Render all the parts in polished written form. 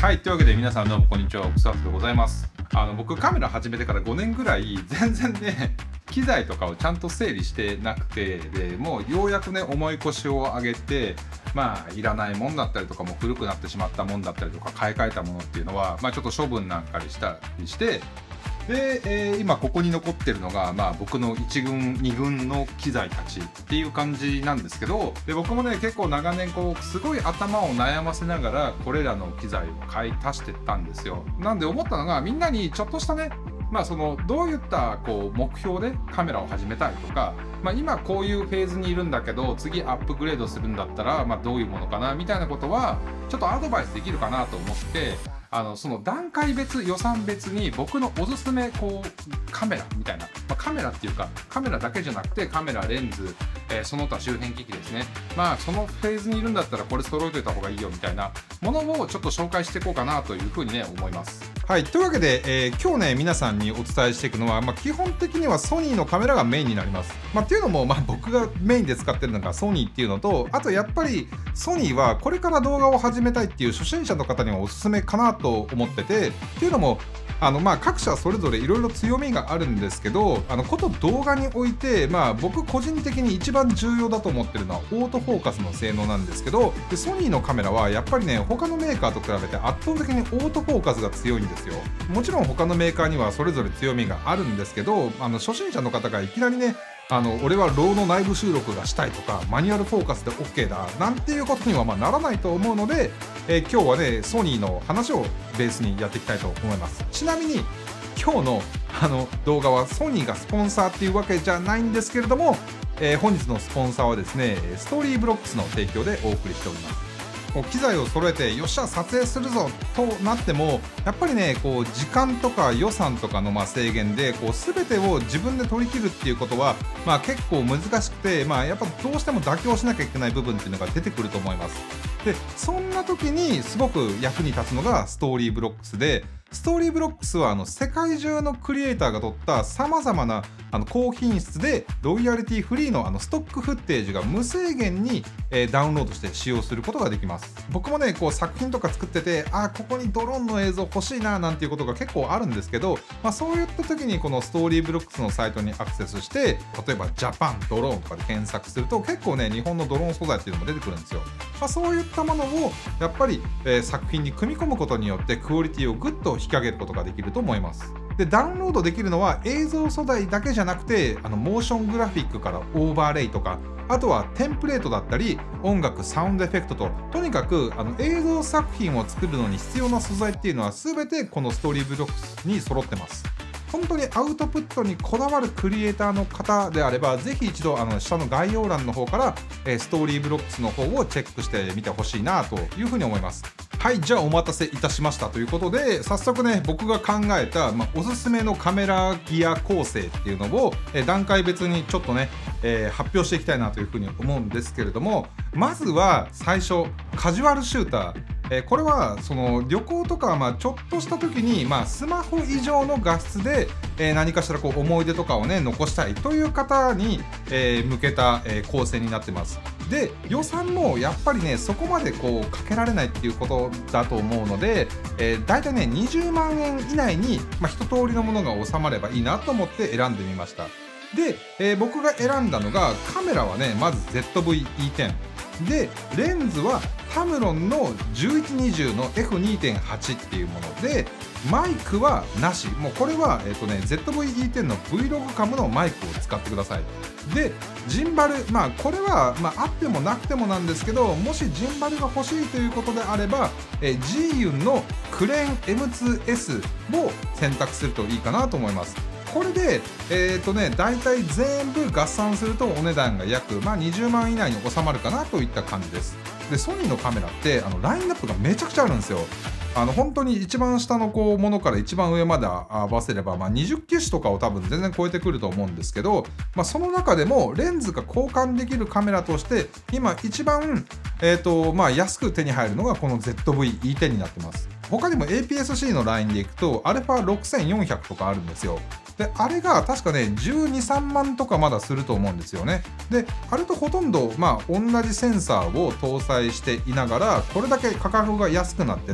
はい、というわけで皆さんどうもこんにちは、奥沢でございます。僕カメラ始めてから5年ぐらい全然ね機材とかをちゃんと整理してなくて、でもうようやくね重い腰を上げて、いらないもんだったりとかも古くなってしまったもんだったりとか買い替えたものっていうのは、ちょっと処分なんかにしたりして、で、今ここに残ってるのが、僕の1軍2軍の機材たちっていう感じなんですけど、で僕もね結構長年すごい頭を悩ませながらこれらの機材を買い足してったんですよ。なんで思ったのが、みんなにちょっとしたねどういった目標でカメラを始めたいとか、今こういうフェーズにいるんだけど次アップグレードするんだったら、どういうものかなみたいなことはちょっとアドバイスできるかなと思って、その段階別予算別に僕のおすすめカメラみたいな、カメラっていうかカメラだけじゃなくてカメラ、レンズ、その他周辺機器ですね、そのフェーズにいるんだったらこれ揃えといた方がいいよみたいなものをちょっと紹介していこうかなというふうにね思います。はい、というわけで、今日ね皆さんにお伝えしていくのは、基本的にはソニーのカメラがメインになります。っていうのも、僕がメインで使ってるのがソニーっていうのと、あとやっぱりソニーはこれから動画を始めたいっていう初心者の方にはおすすめかなと思ってて、っていうのも各社それぞれいろいろ強みがあるんですけど、こと動画において、僕個人的に一番重要だと思ってるのはオートフォーカスの性能なんですけど、でソニーのカメラはやっぱりね他のメーカーと比べて圧倒的にオートフォーカスが強いんですよ。もちろん他のメーカーにはそれぞれ強みがあるんですけど、初心者の方がいきなりね俺はローの内部収録がしたいとかマニュアルフォーカスで OK だなんていうことにはならないと思うので、今日はねソニーの話をベースにやっていきたいと思います。ちなみに今日の動画はソニーがスポンサーっていうわけじゃないんですけれども、本日のスポンサーはですねストーリーブロックスの提供でお送りしております。機材を揃えてよっしゃ撮影するぞとなってもやっぱりね時間とか予算とかの制限で全てを自分で取り切るっていうことは結構難しくて、やっぱどうしても妥協しなきゃいけない部分っていうのが出てくると思います。でそんな時にすごく役に立つのがストーリーブロックスで、ストーリーブロックスは世界中のクリエイターが撮ったさまざまな高品質でロイヤリティフリーのストックフッテージが無制限にダウンロードして使用することができます。僕もね作品とか作っててここにドローンの映像欲しいななんていうことが結構あるんですけど、そういった時にこのストーリーブロックスのサイトにアクセスして、例えばジャパンドローンとかで検索すると結構ね日本のドローン素材っていうのも出てくるんですよ。そういったものをやっぱり、作品に組み込むことによってクオリティをぐっと引き上げることができると思います。でダウンロードできるのは映像素材だけじゃなくてモーショングラフィックからオーバーレイとか、あとはテンプレートだったり音楽サウンドエフェクトと、とにかく映像作品を作るのに必要な素材っていうのは全てこのストーリーブロックスに揃ってます。本当にアウトプットにこだわるクリエイターの方であればぜひ一度下の概要欄の方からストーリーブロックスの方をチェックしてみてほしいなというふうに思います。はい、じゃあお待たせいたしましたということで、早速ね僕が考えた、おすすめのカメラギア構成っていうのを段階別にちょっとね、発表していきたいなというふうに思うんですけれども、まずは最初カジュアルシューター。これはその旅行とかちょっとした時にスマホ以上の画質で何かしら思い出とかをね残したいという方に向けた構成になってます。で予算もやっぱりねそこまでかけられないっていうことだと思うので、だいたいね20万円以内に一通りのものが収まればいいなと思って選んでみました。で、僕が選んだのがカメラはねまず ZV-E10 で、レンズはタムロンの1120の F2.8 っていうもので、マイクはなし、もうこれは、ZV-E10 の Vlog カムのマイクを使ってください。でジンバル、これは、あってもなくてもなんですけど、もしジンバルが欲しいということであれば、ジーユンのクレーン M2S を選択するといいかなと思います。これで大体全部合算するとお値段が約20万以内に収まるかなといった感じです。でソニーのカメラってラインナップがめちゃくちゃあるんですよ。本当に一番下のものから一番上まで合わせれば、20機種とかを多分全然超えてくると思うんですけど、その中でもレンズが交換できるカメラとして今一番、安く手に入るのがこの ZV-E10 になってます。他にも APS-C のラインでいくと α6400 とかあるんですよ。であれが確かね12、3万とかまだすると思うんですよね。であれとほとんど同じセンサーを搭載していながらこれだけ価格が安くなってて、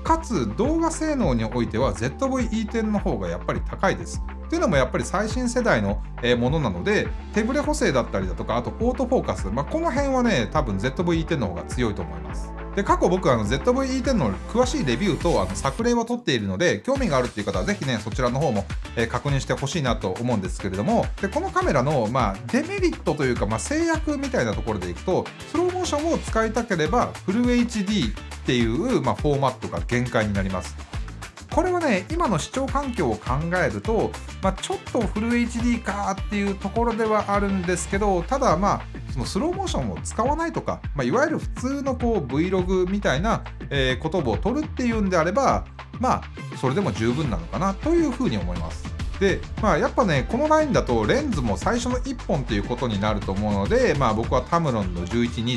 かつ動画性能においては ZV-E10 の方がやっぱり高いです。というのもやっぱり最新世代のものなので、手ブレ補正だったりだとか、あとオートフォーカス、この辺はね、多分 ZV-E10 の方が強いと思います。で、過去僕ZV-E10 の詳しいレビューと作例を取っているので、興味があるっていう方はぜひね、そちらの方も確認してほしいなと思うんですけれども、で、このカメラのデメリットというか、制約みたいなところでいくと、スローモーションを使いたければ、フル HD っていうフォーマットが限界になります。これはね、今の視聴環境を考えると、ちょっとフル HD かっていうところではあるんですけど、ただそのスローモーションを使わないとか、いわゆる普通のVlog みたいな、ことを撮るっていうんであれば、それでも十分なのかなというふうに思います。で、やっぱね、このラインだとレンズも最初の1本ということになると思うので、僕はタムロンの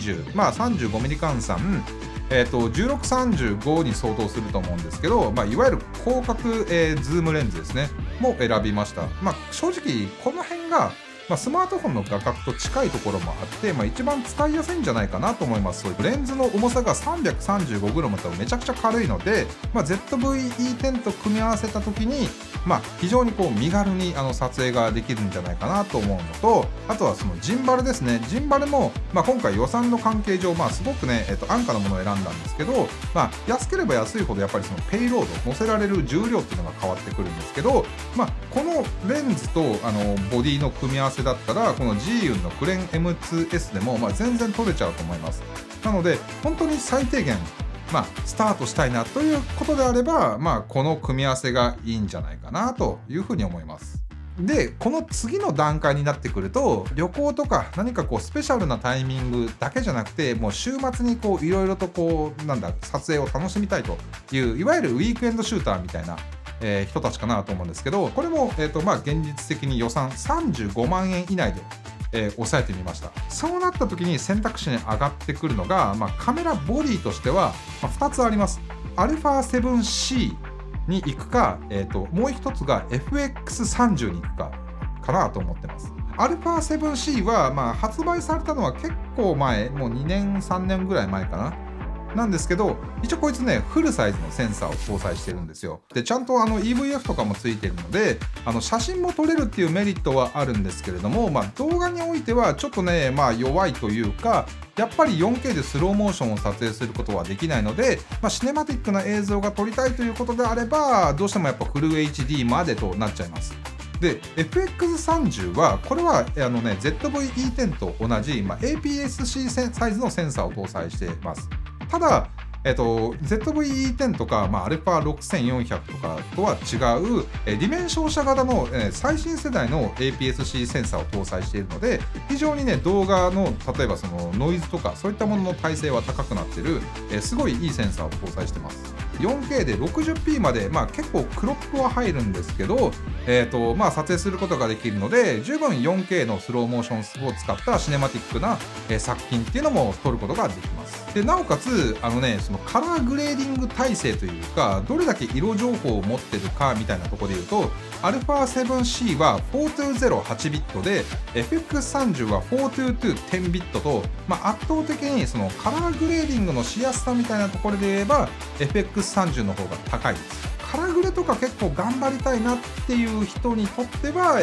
1120、35mm 換算、1635に相当すると思うんですけど、いわゆる広角、ズームレンズですね、も選びました。正直、この辺が、スマートフォンの画角と近いところもあって、一番使いやすいんじゃないかなと思います。レンズの重さが 335g とめちゃくちゃ軽いので、ZV-E10 と組み合わせた時に、非常に身軽に撮影ができるんじゃないかなと思うのと、あとはそのジンバルですね。ジンバルも、今回予算の関係上、すごくね、安価なものを選んだんですけど、安ければ安いほどやっぱりそのペイロード、乗せられる重量っていうのが変わってくるんですけど、このレンズとボディの組み合わせだったら、この Zhiyun のクレン M2S でも全然撮れちゃうと思います。なので、本当に最低限、スタートしたいなということであれば、この組み合わせがいいんじゃないかなというふうに思います。で、この次の段階になってくると、旅行とか何かスペシャルなタイミングだけじゃなくて、もう週末にいろいろと撮影を楽しみたいという、いわゆるウィークエンドシューターみたいな人たちかなと思うんですけど、これも、現実的に予算35万円以内で、抑えてみました。そうなった時に選択肢に上がってくるのが、カメラボディとしては、2つあります。α7C に行くか、もう一つが FX30 に行くかなと思ってます。α7C は、発売されたのは結構前、もう2年3年ぐらい前かな。なんですけど、一応こいつね、フルサイズのセンサーを搭載してるんですよ。で、ちゃんとEVF とかもついてるので、写真も撮れるっていうメリットはあるんですけれども、動画においてはちょっとね、弱いというか、やっぱり 4K でスローモーションを撮影することはできないので、シネマティックな映像が撮りたいということであれば、どうしてもやっぱフル HD までとなっちゃいます。で、FX30 は、これはZV-E10 と同じ、APS-C サイズのセンサーを搭載しています。ただ、ZV-E10 とか、α6400 とかとは違う、ディメン照射型の、最新世代の APS-C センサーを搭載しているので、非常にね、動画の、例えばそのノイズとか、そういったものの耐性は高くなっている、すごいいいセンサーを搭載してます。4K で 60p まで、結構クロップは入るんですけど、撮影することができるので、十分 4K のスローモーションを使ったシネマティックな、作品っていうのも撮ることができます。で、なおかつ、そのカラーグレーディング体制というか、どれだけ色情報を持ってるかみたいなところで言うと、α7C は4208ビットで、FX30 は42210ビットと、圧倒的にそのカラーグレーディングのしやすさみたいなところで言えば、FX30 の方が高いです。カラグレとか結構頑張りたいなっていう人にとっては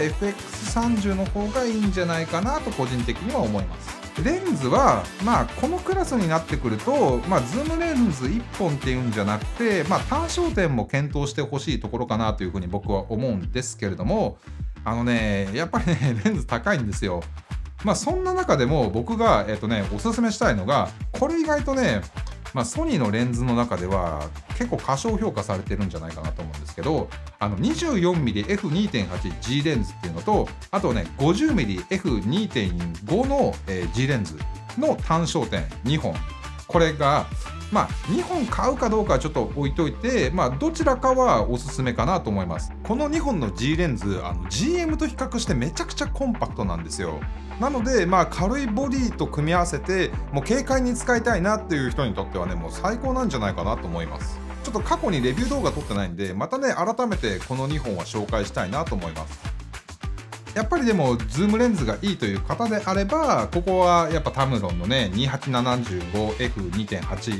FX30 の方がいいんじゃないかなと個人的には思います。レンズは、このクラスになってくると、ズームレンズ1本っていうんじゃなくて、単焦点も検討してほしいところかなというふうに僕は思うんですけれども、やっぱりね、レンズ高いんですよ。そんな中でも僕が、おすすめしたいのが、これ意外とね、ソニーのレンズの中では結構過小評価されてるんじゃないかなと思うんですけど、24mmF2.8G レンズっていうのと、あとね、50mmF2.5 の G レンズの単焦点2本。これが、2本買うかどうかはちょっと置いといて、どちらかはおすすめかなと思います。この2本の G レンズ、GM と比較してめちゃくちゃコンパクトなんですよ。なので、軽いボディと組み合わせて、もう軽快に使いたいなっていう人にとってはね、もう最高なんじゃないかなと思います。ちょっと過去にレビュー動画撮ってないんで、またね、改めてこの2本は紹介したいなと思います。やっぱりでも、ズームレンズがいいという方であれば、ここはやっぱタムロンのね、2875F2.8、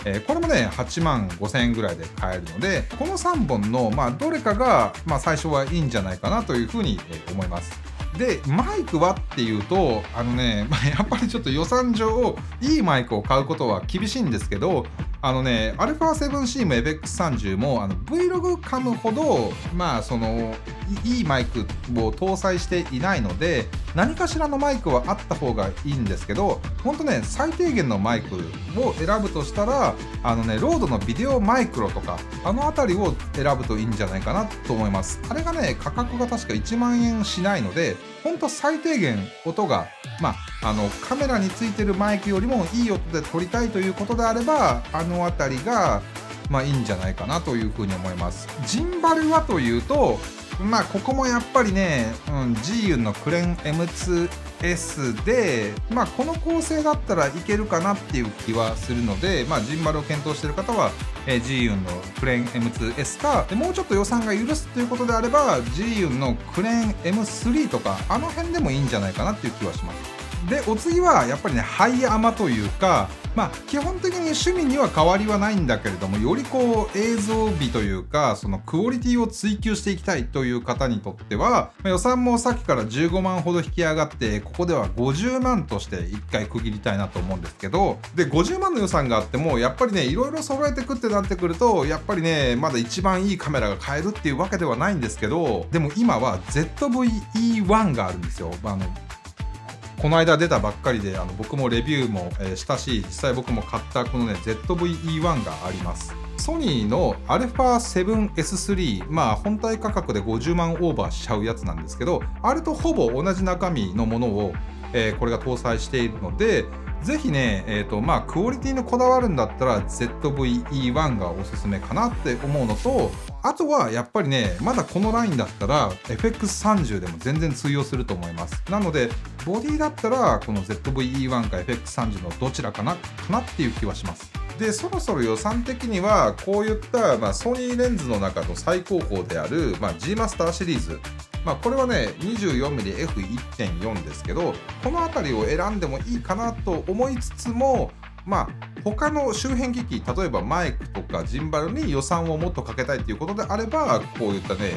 これもね、8万5000円ぐらいで買えるので、この3本の、どれかが、最初はいいんじゃないかなというふうに思います。で、マイクはっていうと、やっぱりちょっと予算上、いいマイクを買うことは厳しいんですけど、α7C も FX30 もVlog カムほど、いいマイクを搭載していないので、何かしらのマイクはあった方がいいんですけど、本当ね、最低限のマイクを選ぶとしたら、ロードのビデオマイクロとか、あの辺りを選ぶといいんじゃないかなと思います。あれがね、価格が確か1万円しないので、本当最低限音が、カメラについてるマイクよりもいい音で撮りたいということであれば、あの辺りが、いいんじゃないかなというふうに思います。ジンバルはというと、ここもやっぱりね、ジーユンのクレン M2S で、この構成だったらいけるかなっていう気はするので、ジンバルを検討している方は、ジーユンのクレン M2S か、もうちょっと予算が許すということであれば、ジーユンのクレン M3 とか、あの辺でもいいんじゃないかなっていう気はします。で、お次はやっぱりね、ハイアマというか、基本的に趣味には変わりはないんだけれども、より映像美というか、そのクオリティを追求していきたいという方にとっては、予算もさっきから15万ほど引き上がって、ここでは50万として1回区切りたいなと思うんですけど、で、50万の予算があっても、やっぱりね、いろいろ揃えてくってなってくると、やっぱりね、まだ一番いいカメラが買えるっていうわけではないんですけど、でも今は ZV-E1 があるんですよ。この間出たばっかりで僕もレビューもしたし、実際僕も買ったこのね ZV-E1 があります。ソニーの α7S3、本体価格で50万オーバーしちゃうやつなんですけど、あれとほぼ同じ中身のものを、これが搭載しているので、ぜひね、クオリティのこだわるんだったら ZV-E1 がおすすめかなって思うのと、あとはやっぱりね、まだこのラインだったら FX30 でも全然通用すると思います。なので、ボディだったらこの ZV-E1 か FX30 のどちらかなっていう気はします。で、そろそろ予算的にはこういった、ソニーレンズの中の最高峰である、G マスターシリーズ、これはね 24mmF1.4 ですけど、この辺りを選んでもいいかなと思いつつも、他の周辺機器、例えばマイクとかジンバルに予算をもっとかけたいということであれば、こういったね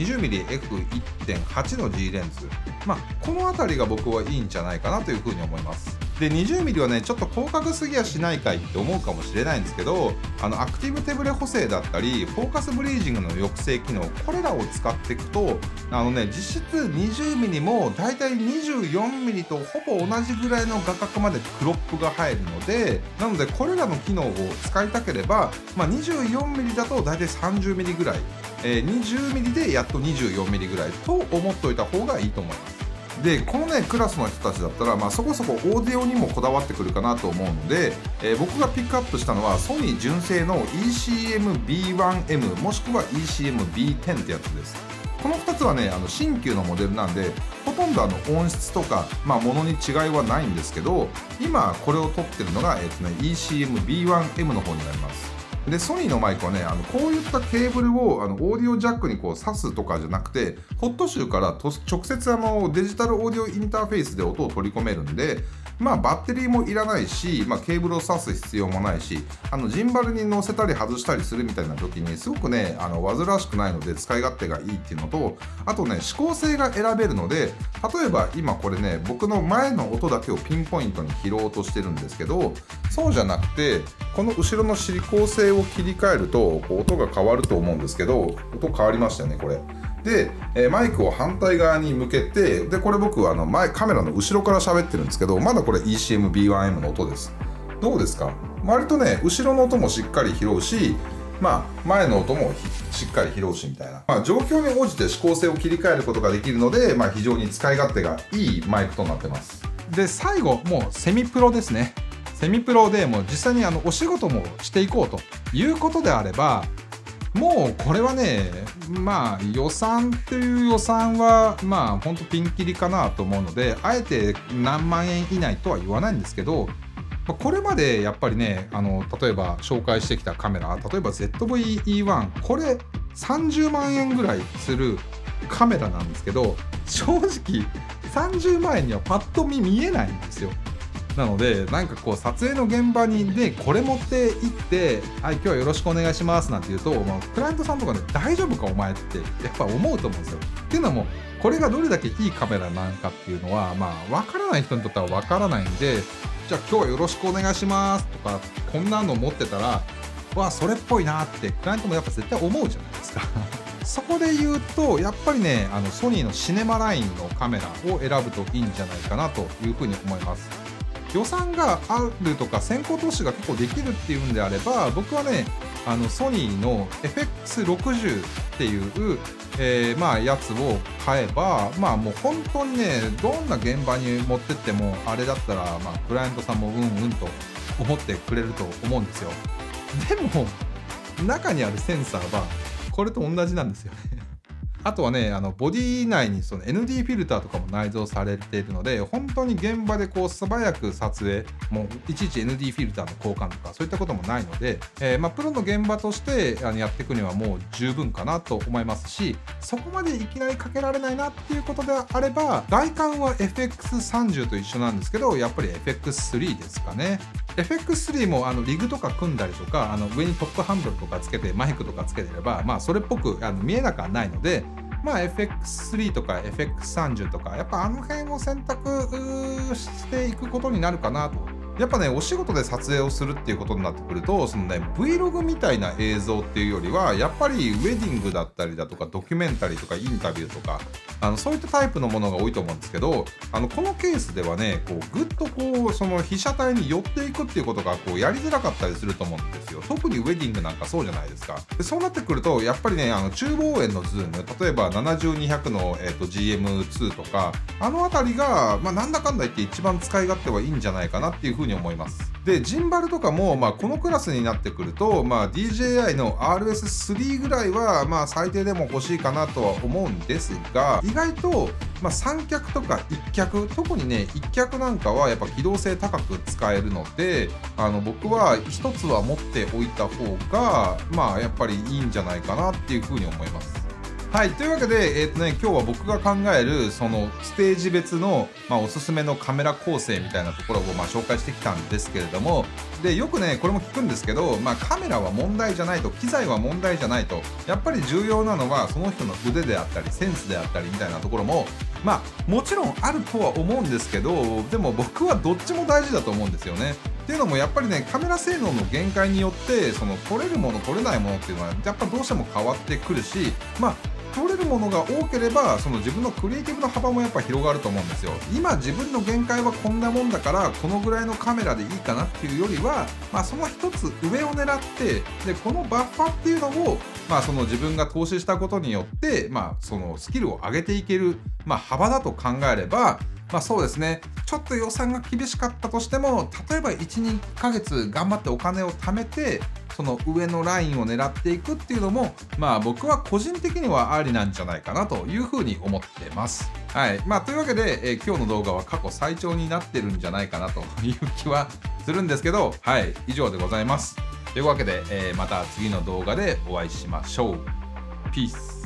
20mmF1.8 の G レンズ、この辺りが僕はいいんじゃないかなというふうに思います。で、20mm はね、ちょっと広角すぎやしないかいって思うかもしれないんですけど、アクティブ手ブレ補正だったり、フォーカスブリージングの抑制機能、これらを使っていくと、実質 20mm もだいたい 24mm とほぼ同じぐらいの画角までクロップが入るので、なのでこれらの機能を使いたければ、24mm だとだいたい 30mm ぐらい、20mm でやっと 24mm ぐらいと思っておいた方がいいと思います。で、このねクラスの人たちだったら、そこそこオーディオにもこだわってくるかなと思うので、僕がピックアップしたのはソニー純正の ECM-B1M もしくは ECM-B10 ってやつです。この2つはね新旧のモデルなんで、ほとんど音質とか、ものに違いはないんですけど、今これを撮ってるのが、ECM-B1M の方になります。で、ソニーのマイクはね、こういったケーブルをオーディオジャックに挿すとかじゃなくて、ホットシューから直接デジタルオーディオインターフェースで音を取り込めるんで、バッテリーもいらないし、ケーブルを挿す必要もないし、ジンバルに乗せたり外したりするみたいな時にすごくね、煩わしくないので使い勝手がいいっていうのと、あとね、指向性が選べるので、例えば今これね、僕の前の音だけをピンポイントに拾おうとしてるんですけど、そうじゃなくて、この後ろの指向性を切り替えると音が変わると思うんですけど、音変わりましたよね、これ。で、マイクを反対側に向けて、で、これ僕はカメラの後ろから喋ってるんですけど、まだこれ ECM-B1M の音です。どうですか？割とね、後ろの音もしっかり拾うし、前の音もしっかり拾うしみたいな。状況に応じて指向性を切り替えることができるので、非常に使い勝手がいいマイクとなってます。で、最後、もうセミプロですね。セミプロでもう実際にお仕事もしていこうということであれば、もうこれはね、予算っていう予算はほんとピンキリかなと思うので、あえて何万円以内とは言わないんですけど、これまでやっぱりね、例えば紹介してきたカメラ、例えば ZV-E1、これ30万円ぐらいするカメラなんですけど、正直30万円にはパッと見えないんですよ。 なのでなんかこう撮影の現場にねこれ持って行って「はい今日はよろしくお願いします」なんて言うと、クライアントさんとかね大丈夫かお前ってやっぱ思うと思うんですよ。っていうのもこれがどれだけいいカメラなのかっていうのは分からない人にとっては分からないんで、じゃあ今日はよろしくお願いしますとかこんなの持ってたらわあそれっぽいなってクライアントもやっぱ絶対思うじゃないですか。そこで言うとやっぱりねソニーのシネマラインのカメラを選ぶといいんじゃないかなというふうに思います。予算があるとか先行投資が結構できるっていうんであれば僕はねソニーの FX60 っていうやつを買えばもう本当にねどんな現場に持ってってもあれだったらクライアントさんもうんうんと思ってくれると思うんですよ。でも中にあるセンサーはこれと同じなんですよね。あとはねボディ内にその ND フィルターとかも内蔵されているので本当に現場でこう素早く撮影もういちいち ND フィルターの交換とかそういったこともないので、プロの現場としてやっていくにはもう十分かなと思いますし、そこまでいきなりかけられないなっていうことであれば外観は FX30 と一緒なんですけどやっぱり FX3 ですかね。FX3 もリグとか組んだりとか上にトップハンドルとかつけてマイクとかつけてればそれっぽく見えなくはないのでFX3 とか FX30 とかやっぱの辺を選択していくことになるかなと。やっぱねお仕事で撮影をするっていうことになってくるとそのね Vlog みたいな映像っていうよりはやっぱりウェディングだったりだとかドキュメンタリーとかインタビューとかそういったタイプのものが多いと思うんですけどこのケースではねこうぐっとこうその被写体に寄っていくっていうことがこうやりづらかったりすると思うんですよ。特にウェディングなんかそうじゃないですか。でそうなってくるとやっぱりね中望遠のズーム例えば70-200の、GM2 とか辺りが、なんだかんだ言って一番使い勝手はいいんじゃないかなっていうふうに思います。でジンバルとかも、このクラスになってくると、DJI の RS3 ぐらいは、最低でも欲しいかなとは思うんですが意外と、三脚とか一脚特にね一脚なんかはやっぱ機動性高く使えるので僕は一つは持っておいた方がやっぱりいいんじゃないかなっていうふうに思います。はい、というわけで、今日は僕が考えるそのステージ別の、おすすめのカメラ構成みたいなところを紹介してきたんですけれども、でよくねこれも聞くんですけど、カメラは問題じゃないと機材は問題じゃないとやっぱり重要なのはその人の腕であったりセンスであったりみたいなところももちろんあるとは思うんですけどでも僕はどっちも大事だと思うんですよね。っていうのもやっぱりねカメラ性能の限界によってその撮れるもの撮れないものっていうのはやっぱどうしても変わってくるし撮れるものが多ければその自分のクリエイティブの幅もやっぱ広がると思うんですよ。今自分の限界はこんなもんだからこのぐらいのカメラでいいかなっていうよりは、その一つ上を狙ってでこのバッファっていうのを、その自分が投資したことによって、そのスキルを上げていける、幅だと考えればそうですねちょっと予算が厳しかったとしても例えば 1,2 ヶ月頑張ってお金を貯めてその上のラインを狙っていくっていうのも僕は個人的にはありなんじゃないかなというふうに思ってます。はい、というわけで、今日の動画は過去最長になってるんじゃないかなという気はするんですけどはい以上でございます。というわけで、また次の動画でお会いしましょう。ピース。